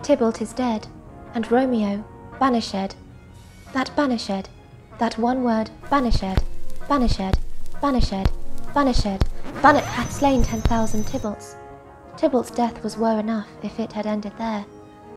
Tybalt is dead, and Romeo, banished. That banished, that one word, banished, banished, banished, banished, hath slain 10,000 Tybalts. Tybalt's death was woe enough if it had ended there.